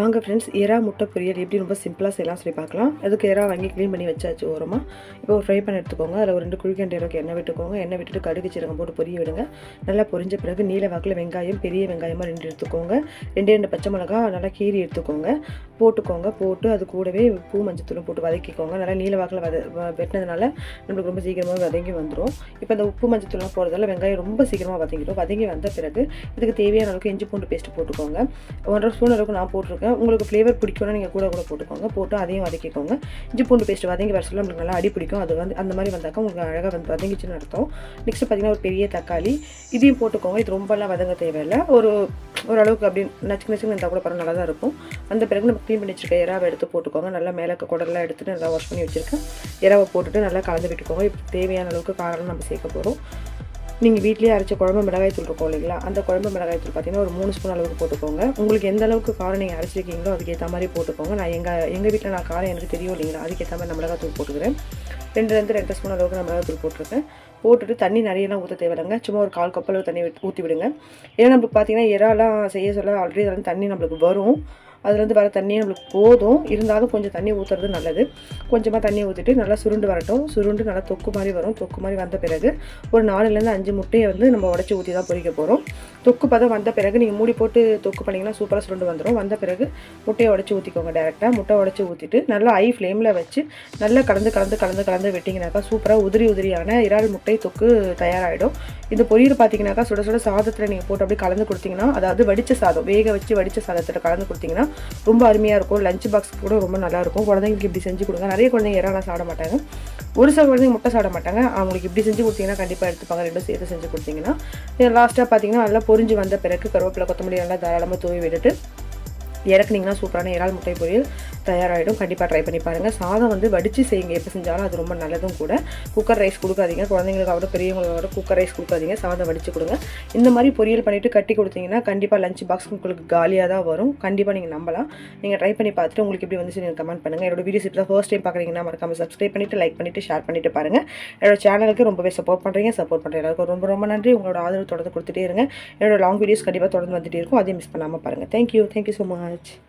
வாங்க ஃப்ரெண்ட்ஸ், எறா முட்டை பொரியல் எப்படி ரொம்ப சிம்பிளாக செய்யலாம் சொல்லி பார்க்கலாம். அதுக்கு எறா வாங்கி க்ளீன் பண்ணி வச்சாச்சு ஓரமாக. இப்போ ஒரு ஃப்ரை பண்ண எடுத்துக்கோங்க. அதில் ஒரு 2 குழிக்கரண்டி அளவுக்கு எண்ணெய் விட்டுக்கோங்க. எண்ணெய் விட்டுட்டு கடுகு சீரகம் போட்டு பொரிய விடுங்க. நல்லா பொரிஞ்ச பிறகு நீல வாக்கில் வெங்காயம், பெரிய வெங்காயமாக 2 எடுத்துக்கோங்க. 2 பச்சை மிளகா நல்லா கீரி எடுத்துக்கோங்க. போட்டு அது கூடவே உப்பு மஞ்சத்தூளும் போட்டு வதக்கிக்கோங்க. நல்லா நீல வாக்கில் வெட்டினதுனால நம்மளுக்கு ரொம்ப சீக்கிரமாக வதங்கி வந்துடும். இப்போ அந்த உப்பு மஞ்சத்தூள்லாம் போகிறதால வெங்காயம் ரொம்ப சீக்கிரமாக வதங்கிடும். வதங்கி வந்த பிறகு இதுக்கு தேவையான அளவுக்கு இஞ்சி பூண்டு பேஸ்ட்டு போட்டுக்கோங்க. 1.5 ஸ்பூன் அளவுக்கு நான் போட்டிருக்கேன். உங்களுக்கு ஃப்ளேவர் பிடிக்கும்னா நீங்கள் கூட போட்டுக்கோங்க. போட்டு அதையும் வதக்கிக்கோங்க. இஞ்சி பூண்டு பேஸ்ட் வதங்கி வர சொல்ல நம்மளுக்கு நல்லா அடி பிடிக்கும். அது அந்த மாதிரி வந்தாக்கா உங்களுக்கு அழகாக வதங்கிச்சுன்னு அர்த்தம். நெக்ஸ்ட் பார்த்தீங்கன்னா ஒரு பெரிய தக்காளி இதையும் போட்டுக்கோங்க. இது ரொம்பலாம் வதங்க தேவையில்லை. ஓரளவுக்கு அப்படி நச்சுக்கு இருந்தால் கூட பரவாயில்ல, நல்லா தான் இருக்கும். அந்த பிறகு நம்ம க்ளீன் பண்ணி வச்சுருக்க எறாவை எடுத்து போட்டுக்கோங்க. நல்லா மேலே குடலாம் எடுத்துகிட்டு நல்லா வாஷ் பண்ணி வச்சுருக்கேன். எறாவை போட்டுட்டு நல்லா கலந்து விட்டுக்கோங்க. இப்போ தேவையான அளவுக்கு காரம் நம்ம சேர்க்க போகிறோம். நீங்கள் வீட்டிலேயே அரைச்ச குழம்பு மிளகாய் தூள் இருக்கும் இல்லைங்களா, அந்த குழம்பு மிளகாய் தூள் பார்த்தீங்கன்னா ஒரு 3 ஸ்பூன் அளவுக்கு போட்டுக்கோங்க. உங்களுக்கு எந்த அளவுக்கு காரம் நீங்கள் அரைச்சிருக்கீங்களோ அதுக்கேற்ற மாதிரி போட்டுக்கோங்க. நான் எங்கள் வீட்டில் நான் காரம் எனக்கு தெரியும் இல்லைங்களா, அதுக்கேற்ற மாதிரி நான் மிளகாய் தூள் போட்டுக்கிறேன். 2 ஸ்பூன் அளவுக்கு நான் மிளகாய் தூள் போட்டிருக்கேன். போட்டுட்டு தண்ணி நிறையலாம் ஊற்ற தேவையில்லைங்க. சும்மா ஒரு 1/4 கப் அளவு தண்ணி ஊற்றி விடுங்க. ஏன்னா நம்மளுக்கு பார்த்தீங்கன்னா எறாலாம் செய்ய சொல்ல ஆல்ரெடி அதில் தண்ணி நம்மளுக்கு வரும். அதுலேருந்து வர தண்ணியே நம்மளுக்கு போதும். இருந்தாலும் கொஞ்சம் தண்ணி ஊற்றுறது நல்லது. கொஞ்சமாக தண்ணி ஊற்றிட்டு நல்லா சுருண்டு வரட்டும். சுருண்டு நல்லா தொக்கு மாதிரி வரும். தொக்கு மாதிரி வந்த பிறகு ஒரு 4லேருந்து 5 முட்டையை நம்ம உடச்சி ஊற்றி தான் பொரிக்க போகிறோம். தொக்கு பதம் வந்த பிறகு நீங்கள் மூடி போட்டு தொக்கு பண்ணிங்கன்னா சூப்பராக சுருண்டு வந்துடும். வந்த பிறகு முட்டையை உடச்சி ஊற்றிக்கோங்க. டேரெக்டாக முட்டை உடச்சி ஊற்றிட்டு நல்லா ஹை ஃப்ளேமில் வச்சு நல்லா கலந்து விட்டிங்கனாக்கா சூப்பராக உதிரியான இறால் முட்டை தொக்கு தயாராகிடும். இந்த பொரியல் பார்த்தீங்கன்னாக்கா சுட சுட சாதத்தில் நீங்கள் போட்டு அப்படியே கலந்து கொடுத்தீங்கன்னா, அதாவது வடித்த சாதம் வேக வச்சு வடித்த சாதத்தில் கலந்து கொடுத்தீங்கன்னா ரொம்ப அருமையாக இருக்கும். லஞ்ச் பாக்ஸ்க்கு கூட ரொம்ப நல்லாயிருக்கும். குழந்தைங்களுக்கு இப்படி செஞ்சு கொடுங்க. நிறைய குழந்தைங்க எறாலாம் சாப்பிட மாட்டாங்க. ஒரு சில குழந்தைங்க முட்டை சாப்பிட மாட்டாங்க. அவங்களுக்கு இப்படி செஞ்சு கொடுத்தீங்கன்னா கண்டிப்பாக எடுத்துப்பாங்க. 2 சேர்த்து செஞ்சு கொடுத்தீங்கன்னா லாஸ்ட்டாக பார்த்தீங்கன்னா நல்லா பொரிஞ்சு வந்த பிறகு கருவேப்பிலை கொத்தமல்லி நல்லா தாராளமாக தூவி விட்டுட்டு இறக்குனீங்கன்னா சூப்பரான இறால் முட்டை பொரியல் தயாராகிடும். கண்டிப்பாக ட்ரை பண்ணி பாருங்கள். சாதம் வடித்து செய்யுங்க. எப்போ செஞ்சாலும் அது ரொம்ப நல்லதும் கூட. குக்கர் ரைஸ் கொடுக்காதீங்க. குழந்தைங்களுக்காக பெரியவங்களோட குக்கர் ரைஸ் கொடுக்காதீங்க. சாதம் வடித்து கொடுங்க. இந்த மாதிரி பொரியல் பண்ணிவிட்டு கட்டி கொடுத்தீங்கன்னா கண்டிப்பாக லஞ்ச் பாக்ஸ் உங்களுக்கு காலியாக தான் வரும். கண்டிப்பாக நீங்கள் நம்பலாம். நீங்கள் ட்ரை பண்ணி பார்த்துட்டு உங்களுக்கு எப்படி வந்துச்சு நீங்கள் கமெண்ட் பண்ணுங்கள். என்னோட வீடியோஸ் இப்போ தான் ஃபர்ஸ்ட் டைம் பார்க்குறீங்கன்னா மறக்காமல் சப்ஸ்கிரைப் பண்ணிவிட்டு லைக் பண்ணிவிட்டு ஷேர் பண்ணிவிட்டு பாருங்கள். என்னோட சேனலுக்கு ரொம்பவே சப்போர்ட் பண்ணுற எல்லாருக்கும் ரொம்ப ரொம்ப நன்றி. உங்களோட ஆதரவு தொடர்ந்து கொடுத்துட்டே இருங்க. என்னோட லாங் வீடியோஸ் கண்டிப்பாக தொடர்ந்து வந்துகிட்டே இருக்கும். அதையும் மிஸ் பண்ணாமல் பாருங்கள். Thank you so much.